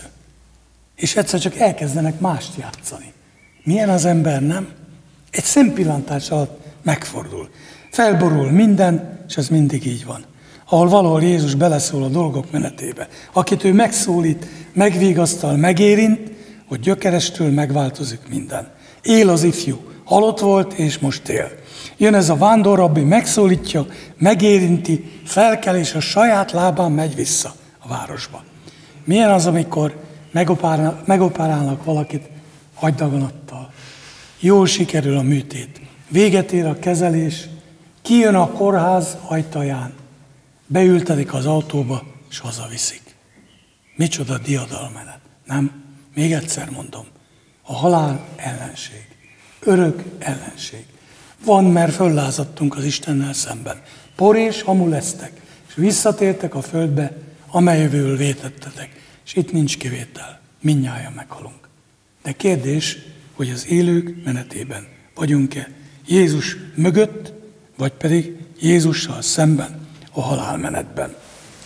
És egyszer csak elkezdenek mást játszani. Milyen az ember, nem? Egy szempillantás alatt megfordul. Felborul minden, és ez mindig így van. Ahol valahol Jézus beleszól a dolgok menetébe. Akit ő megszólít, megvigasztal, megérint, hogy gyökerestől megváltozik minden. Él az ifjú, halott volt, és most él. Jön ez a vándorrabbi, megszólítja, megérinti, felkel, és a saját lábán megy vissza a városba. Milyen az, amikor megoperálnak valakit agydaganattal. Jól sikerül a műtét. Véget ér a kezelés, kijön a kórház ajtaján, beültetik az autóba, és hazaviszik. Micsoda diadalmenet, nem? Még egyszer mondom, a halál ellenség, örök ellenség. Van, mert föllázadtunk az Istennel szemben. Por és hamu lesztek, és visszatértek a földbe, amelyről vétettetek. És itt nincs kivétel, mindnyájan meghalunk. De kérdés, hogy az élők menetében vagyunk-e Jézus mögött, vagy pedig Jézussal szemben a halálmenetben.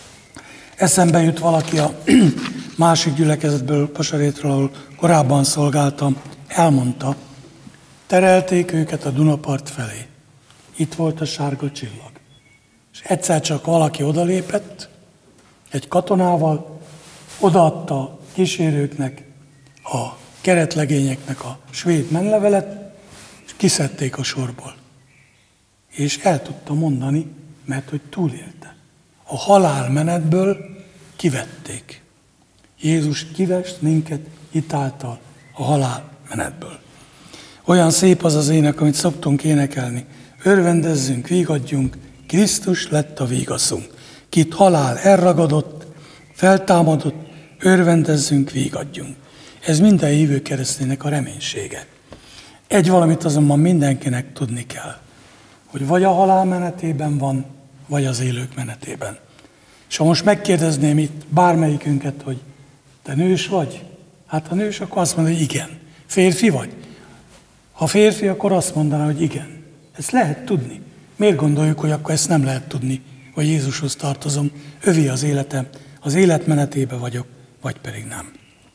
Eszembe jut valaki a másik gyülekezetből, Pasarétről, ahol korábban szolgáltam, elmondta, terelték őket a Dunapart felé. Itt volt a sárga csillag. És egyszer csak valaki odalépett, egy katonával, odaadta a kísérőknek, a keretlegényeknek a svéd menlevelet, és kiszedték a sorból. És el tudta mondani, mert hogy túlélte. A halálmenetből kivették. Jézus kivest minket hitáltal a halál menetből. Olyan szép az az ének, amit szoktunk énekelni. Örvendezzünk, vígadjunk, Krisztus lett a vígaszunk. Kit halál elragadott, feltámadott, örvendezzünk, vígadjunk. Ez minden hívő kereszténynek a reménysége. Egy valamit azonban mindenkinek tudni kell, hogy vagy a halál menetében van, vagy az élők menetében. És ha most megkérdezném itt bármelyikünket, hogy te nős vagy? Hát ha nős, akkor azt mondja, hogy igen. Férfi vagy? Ha férfi, akkor azt mondaná, hogy igen. Ezt lehet tudni. Miért gondoljuk, hogy akkor ezt nem lehet tudni, hogy Jézushoz tartozom, övé az életem, az életmenetébe vagyok, vagy pedig nem.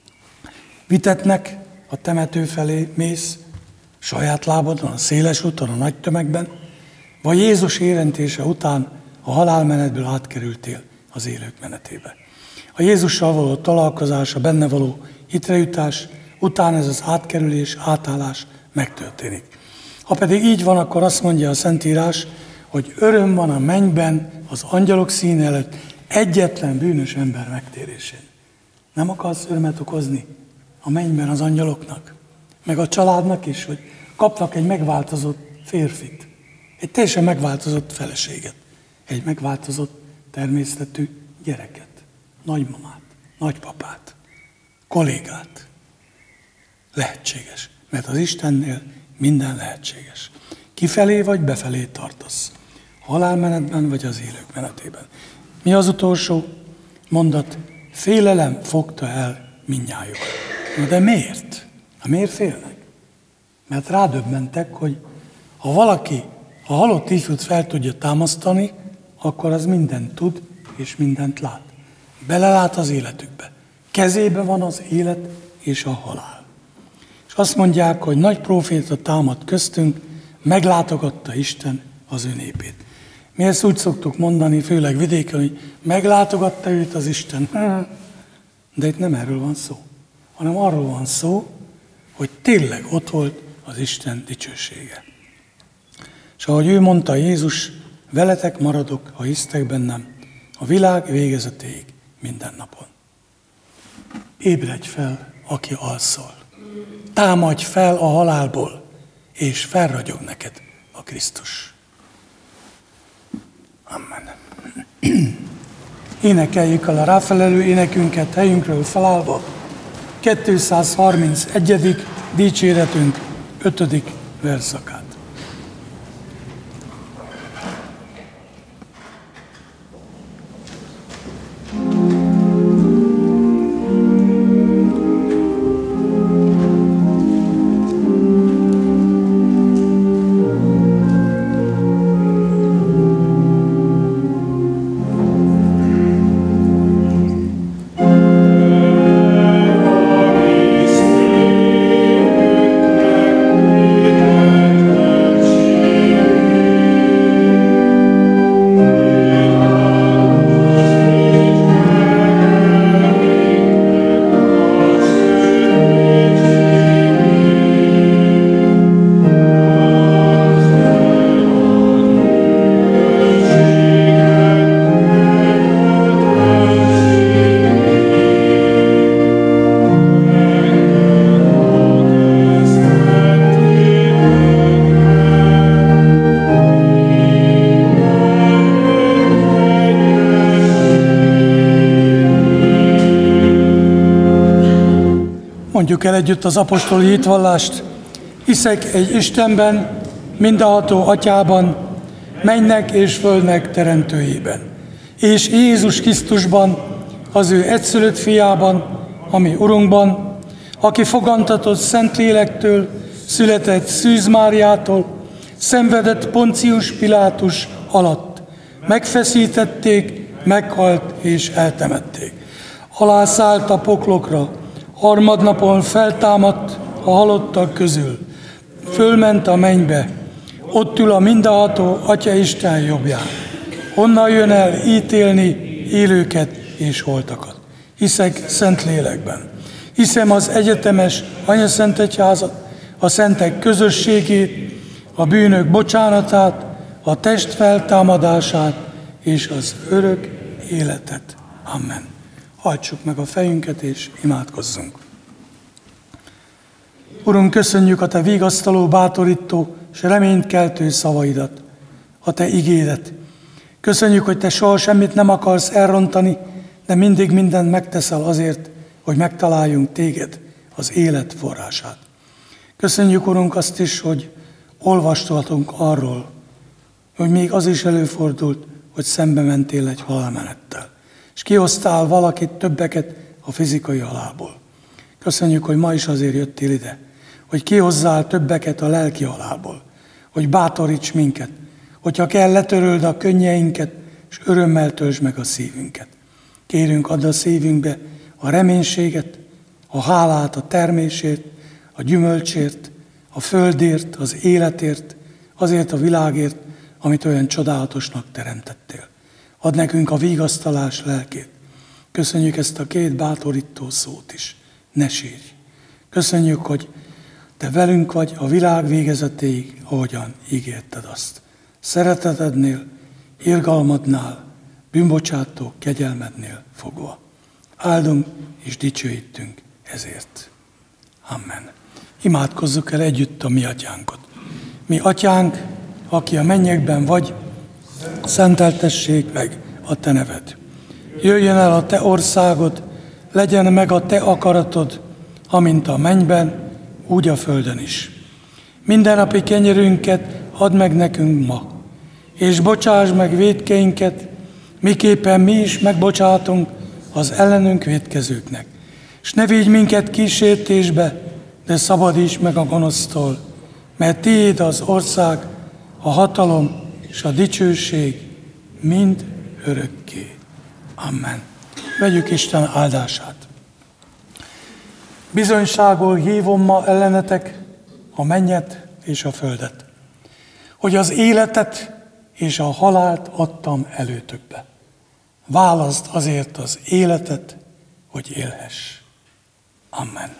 Vitetnek, a temető felé mész, saját lábadon, a széles úton, a nagy tömegben, vagy Jézus érintése után a halálmenetből átkerültél az élők menetébe. A Jézussal való találkozás, a benne való hitrejutás után ez az átkerülés, átállás megtörténik. Ha pedig így van, akkor azt mondja a Szentírás, hogy öröm van a mennyben az angyalok színe előtt egyetlen bűnös ember megtérésén. Nem akarsz örömet okozni a mennyben az angyaloknak, meg a családnak is, hogy kapnak egy megváltozott férfit, egy teljesen megváltozott feleséget, egy megváltozott természetű gyereket, nagymamát, nagypapát, kollégát. Lehetséges, mert az Istennél minden lehetséges. Kifelé vagy befelé tartasz, halálmenetben vagy az élők menetében. Mi az utolsó mondat? Félelem fogta el mindnyájukat. Na de miért? Miért félnek? Mert rádöbbentek, hogy ha valaki a halott ifjút fel tudja támasztani, akkor az mindent tud és mindent lát. Belelát az életükbe. Kezében van az élet és a halál. És azt mondják, hogy nagy próféta támad köztünk, meglátogatta Isten az ő népét. Mi ezt úgy szoktuk mondani, főleg vidéken, hogy meglátogatta őt az Isten. De itt nem erről van szó, hanem arról van szó, hogy tényleg ott volt az Isten dicsősége. És ahogy ő mondta Jézus, veletek maradok, ha hisztek bennem, a világ végezetéig minden napon. Ébredj fel, aki alszol. Támadj fel a halálból, és felragyog neked a Krisztus. Amen. Énekeljük el a ráfelelő énekünket helyünkről felállva. 231. dicséretünk 5. verszakát. Mondjuk el együtt az apostoli hitvallást. Hiszek egy Istenben, mindenható Atyában, mennek és földnek teremtőjében, és Jézus Krisztusban, az ő egyszülött fiában, ami Urunkban, aki fogantatott Szentlélektől, született Szűz Máriától, szenvedett Poncius Pilátus alatt, megfeszítették, meghalt és eltemették. Alászállt a poklokra, harmadnapon feltámadt a halottak közül, fölment a mennybe, ott ül a mindenható Atya Isten jobbján. Onnan jön el ítélni élőket és holtakat. Hiszek Szentlélekben. Hiszem az egyetemes anyaszentegyházat, a szentek közösségét, a bűnök bocsánatát, a test feltámadását és az örök életet. Amen. Hajtsuk meg a fejünket és imádkozzunk. Urunk, köszönjük a Te vigasztaló, bátorító és reménykeltő szavaidat, a Te igédet. Köszönjük, hogy Te soha semmit nem akarsz elrontani, de mindig mindent megteszel azért, hogy megtaláljunk Téged, az élet forrását. Köszönjük, Urunk, azt is, hogy olvashatunk arról, hogy még az is előfordult, hogy szembe mentél egy halálmenettel, és kihoztál valakit, többeket a fizikai halálból. Köszönjük, hogy ma is azért jöttél ide, hogy kihozzál többeket a lelki halálból, hogy bátoríts minket, hogyha kell, letöröld a könnyeinket, és örömmel töltsd meg a szívünket. Kérünk, add a szívünkbe a reménységet, a hálát a termésért, a gyümölcsért, a földért, az életért, azért a világért, amit olyan csodálatosnak teremtettél. Add nekünk a vigasztalás lelkét. Köszönjük ezt a két bátorító szót is. Ne sírj! Köszönjük, hogy Te velünk vagy a világ végezetéig, ahogyan ígérted azt. Szeretetednél, irgalmadnál, bűnbocsátó kegyelmednél fogva. Áldunk és dicsőítünk ezért. Amen. Imádkozzuk el együtt a mi atyánkot. Mi atyánk, aki a mennyekben vagy, szenteltessék meg a Te neved. Jöjjön el a Te országod, legyen meg a Te akaratod, amint a mennyben, úgy a földön is. Mindennapi kenyerünket add meg nekünk ma, és bocsásd meg vétkeinket, miképpen mi is megbocsátunk az ellenünk vétkezőknek. És ne vigy minket kísértésbe, de szabadíts meg a gonosztól, mert Tiéd az ország, a hatalom és a dicsőség mind örökké. Amen. Vegyük Isten áldását. Bizonyságul hívom ma ellenetek a mennyet és a földet, hogy az életet és a halált adtam előtökbe. Válaszd azért az életet, hogy élhess. Amen.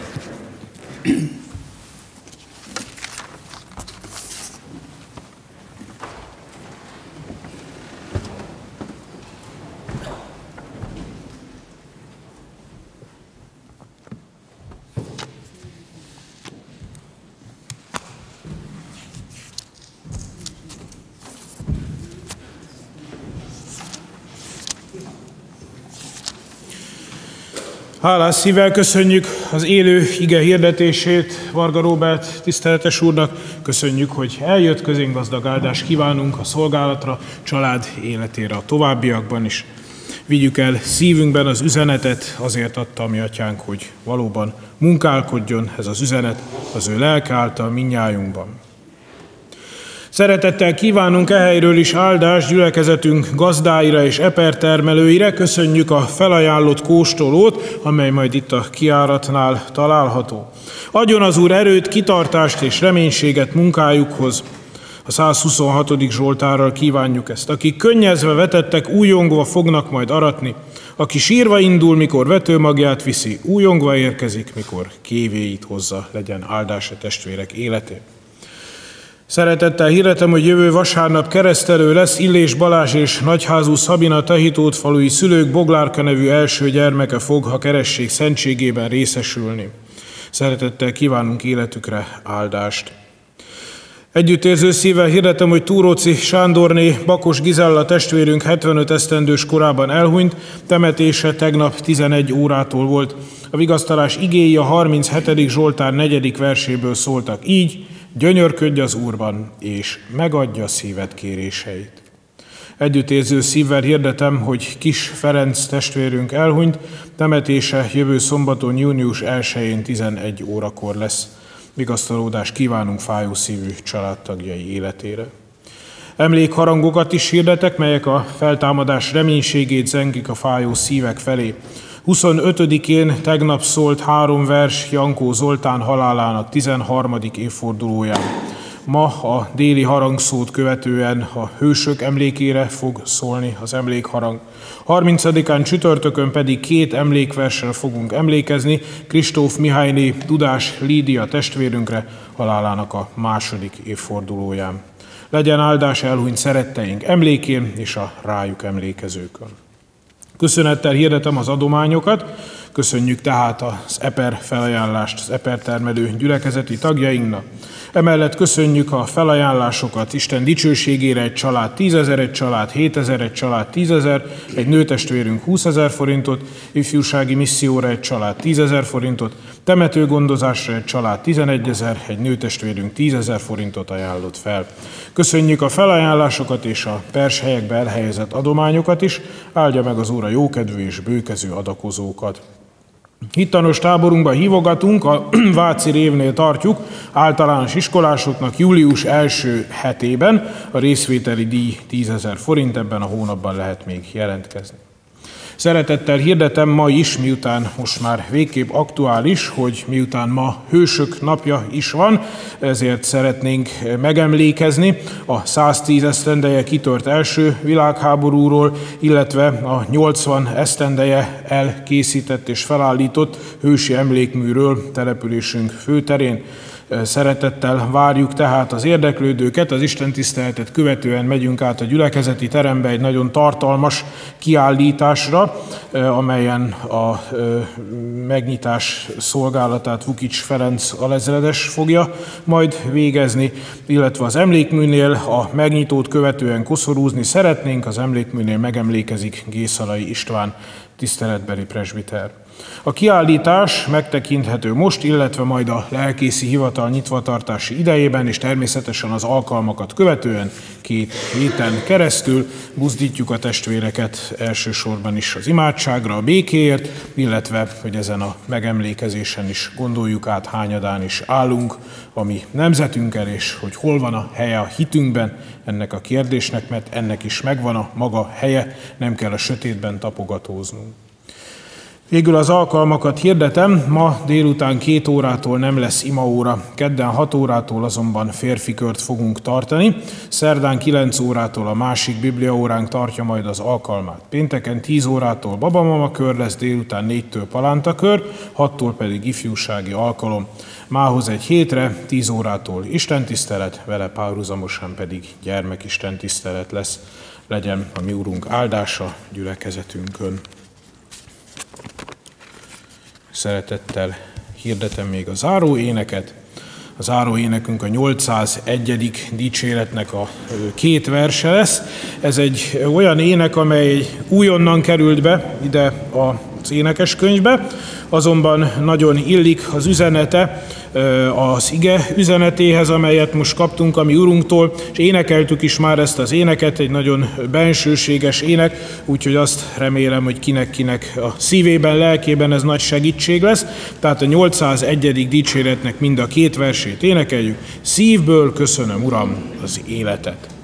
Hálás szívvel köszönjük az élő ige hirdetését Varga Róbert tiszteletes úrnak. Köszönjük, hogy eljött közénk, gazdag áldást kívánunk a szolgálatra, család életére a továbbiakban is. Vigyük el szívünkben az üzenetet, azért adta a mi atyánk, hogy valóban munkálkodjon ez az üzenet az ő lelke által mindnyájunkban. Szeretettel kívánunk e helyről is áldást gyülekezetünk gazdáira és epertermelőire. Köszönjük a felajánlott kóstolót, amely majd itt a kijáratnál található. Adjon az Úr erőt, kitartást és reménységet munkájukhoz. A 126. Zsoltárral kívánjuk ezt. Akik könnyezve vetettek, újongva fognak majd aratni. Aki sírva indul, mikor vetőmagját viszi, újongva érkezik, mikor kévéit hozza, legyen áldás a testvérek életén. Szeretettel hirdetem, hogy jövő vasárnap keresztelő lesz Illés Balázs és Nagyházú Szabina Tehitót falui szülők Boglárka nevű első gyermeke fog a keresztség szentségében részesülni. Szeretettel kívánunk életükre áldást. Együttérző szívvel hirdetem, hogy Túróci Sándorné Bakos Gizella testvérünk 75 esztendős korában elhunyt, temetése tegnap 11 órától volt. A vigasztalás igéi a 37. Zsoltár 4. verséből szóltak így: gyönyörködj az Úrban, és megadja szíved kéréseit. Együttérző szívvel hirdetem, hogy Kis Ferenc testvérünk elhunyt, temetése jövő szombaton, június 1-én 11 órakor lesz. Vigasztalódást kívánunk fájó szívű családtagjai életére. Emlékharangokat is hirdetek, melyek a feltámadás reménységét zengik a fájó szívek felé. 25-én tegnap szólt 3 vers Jankó Zoltán halálának 13. évfordulóján. Ma a déli harangszót követően a hősök emlékére fog szólni az emlékharang. 30-án csütörtökön pedig 2 emlékverssel fogunk emlékezni Kristóf Mihályné Dudás Lídia testvérünkre halálának a 2. évfordulóján. Legyen áldás elhunyt szeretteink emlékén és a rájuk emlékezőkön. Köszönettel hirdetem az adományokat, köszönjük tehát az EPER felajánlást az EPER termelő gyülekezeti tagjainknak. Emellett köszönjük a felajánlásokat Isten dicsőségére: egy család 10 000, egy család 7 000, egy család 10 000, egy nőtestvérünk 20 000 forintot, ifjúsági misszióra egy család 10 000 forintot, temetőgondozásra egy család 11 000, egy nőtestvérünk 10 000 forintot ajánlott fel. Köszönjük a felajánlásokat és a pershelyekbe elhelyezett adományokat is, áldja meg az Úr a jókedvű és bőkező adakozókat. Hittanos táborunkba hívogatunk, a Váci Révnél tartjuk, általános iskolásoknak július első hetében. A részvételi díj 10 000 forint, ebben a hónapban lehet még jelentkezni. Szeretettel hirdetem ma is, miután most már végképp aktuális, hogy miután ma Hősök napja is van, ezért szeretnénk megemlékezni a 110 esztendeje kitört első világháborúról, illetve a 80 esztendeje elkészített és felállított hősi emlékműről településünk főterén. Szeretettel várjuk tehát az érdeklődőket, az istentiszteletet követően megyünk át a gyülekezeti terembe egy nagyon tartalmas kiállításra, amelyen a megnyitás szolgálatát Vukics Ferenc alezredes fogja majd végezni, illetve az emlékműnél a megnyitót követően koszorúzni szeretnénk, az emlékműnél megemlékezik Gészalai István tiszteletbeli presbiter. A kiállítás megtekinthető most, illetve majd a lelkészi hivatal nyitvatartási idejében, és természetesen az alkalmakat követően 2 héten keresztül buzdítjuk a testvéreket elsősorban is az imádságra, a békéért, illetve hogy ezen a megemlékezésen is gondoljuk át, hányadán is állunk a mi nemzetünkkel, és hogy hol van a helye a hitünkben ennek a kérdésnek, mert ennek is megvan a maga helye, nem kell a sötétben tapogatóznunk. Végül az alkalmakat hirdetem, ma délután 2 órától nem lesz imaóra, kedden 6 órától azonban férfikört fogunk tartani, szerdán 9 órától a másik bibliaóránk tartja majd az alkalmát. Pénteken 10 órától babamama kör lesz, délután 4-től palántakör, 6-tól pedig ifjúsági alkalom. Mához egy hétre, 10 órától istentisztelet, vele párhuzamosan pedig gyermekistentisztelet lesz. Legyen a mi Urunk áldása gyülekezetünkön. Szeretettel hirdetem még a záróéneket. A záróénekünk a 801. dicséretnek a 2 verse lesz. Ez egy olyan ének, amely újonnan került be ide az énekeskönyvbe, azonban nagyon illik az üzenete az ige üzenetéhez, amelyet most kaptunk a mi Urunktól, és énekeltük is már ezt az éneket, egy nagyon bensőséges ének, úgyhogy azt remélem, hogy kinek-kinek a szívében, lelkében ez nagy segítség lesz. Tehát a 801. dicséretnek mind a 2 versét énekeljük. Szívből köszönöm, Uram, az életet.